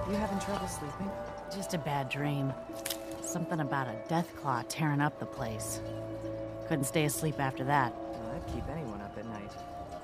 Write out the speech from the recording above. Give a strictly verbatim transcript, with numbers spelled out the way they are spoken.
You having trouble sleeping? Just a bad dream. Something about a death claw tearing up the place. Couldn't stay asleep after that. Well, that'd keep anyone up at night.